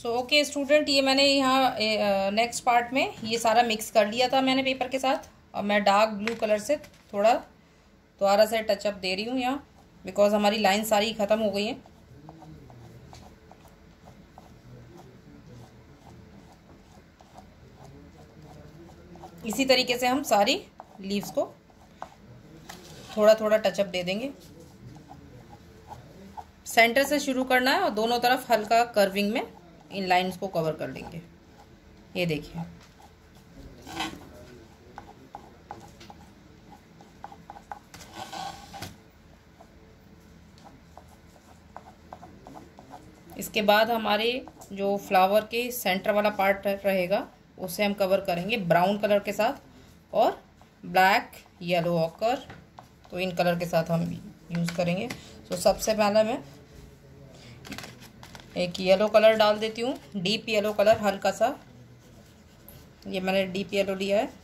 Okay student, ये मैंने यहाँ नेक्स्ट पार्ट में ये सारा मिक्स कर लिया था मैंने पेपर के साथ। और मैं डार्क ब्लू कलर से थोड़ा दोबारा से टचअप दे रही हूँ यहाँ, बिकॉज हमारी लाइन सारी ख़त्म हो गई हैं। इसी तरीके से हम सारी लीव्स को थोड़ा थोड़ा टचअप दे देंगे। सेंटर से शुरू करना है और दोनों तरफ हल्का कर्विंग में इन लाइंस को कवर कर लेंगे। ये देखिए, इसके बाद हमारे जो फ्लावर के सेंटर वाला पार्ट रहेगा उसे हम कवर करेंगे ब्राउन कलर के साथ और ब्लैक, येलो ऑकर, तो इन कलर के साथ हम यूज़ करेंगे। तो सबसे पहले मैं एक येलो कलर डाल देती हूँ, डीप येलो कलर हल्का सा। ये मैंने डीप येलो लिया है,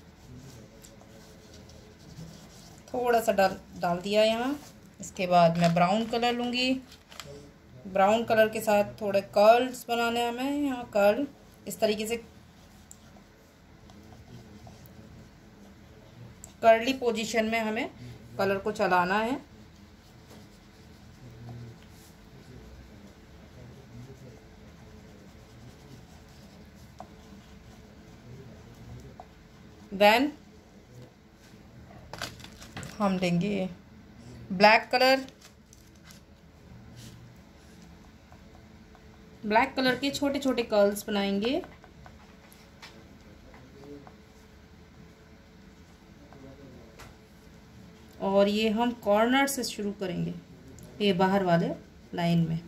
थोड़ा सा डाल दिया यहाँ। इसके बाद मैं ब्राउन कलर लूँगी। ब्राउन कलर के साथ थोड़े कर्ल्स बनाने हैं हमें यहाँ, कर्ल इस तरीके से कर्ली पोजीशन में हमें कलर को चलाना है। देन हम लेंगे ब्लैक कलर। ब्लैक कलर के छोटे छोटे कर्ल्स बनाएंगे। और ये हम कॉर्नर से शुरू करेंगे, ये बाहर वाले लाइन में।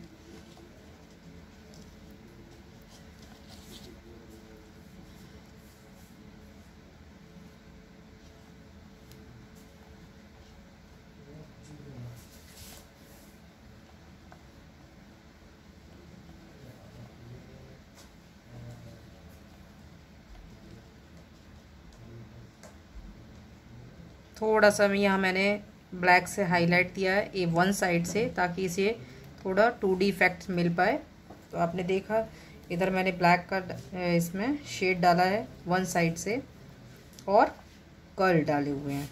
थोड़ा सा यहाँ मैंने ब्लैक से हाईलाइट दिया है ये वन साइड से, ताकि इसे थोड़ा 2D इफेक्ट मिल पाए। तो आपने देखा इधर मैंने ब्लैक का इसमें शेड डाला है वन साइड से और कर्ल डाले हुए हैं।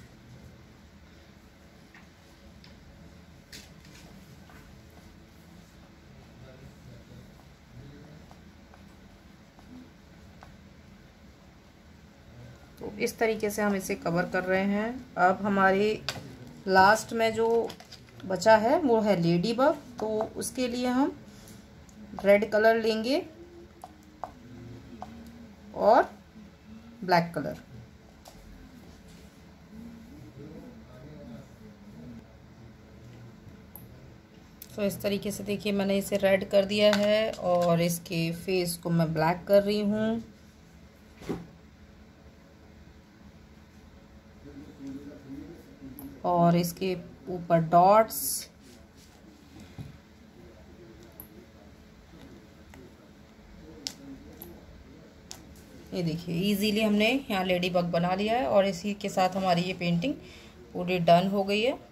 तो इस तरीके से हम इसे कवर कर रहे हैं। अब हमारे लास्ट में जो बचा है वो है लेडी बग। तो उसके लिए हम रेड कलर लेंगे और ब्लैक कलर। तो इस तरीके से देखिए मैंने इसे रेड कर दिया है और इसके फेस को मैं ब्लैक कर रही हूँ। और इसके ऊपर डॉट्स, ये देखिए इजीली हमने यहाँ लेडी बग बना लिया है। और इसी के साथ हमारी ये पेंटिंग पूरी डन हो गई है।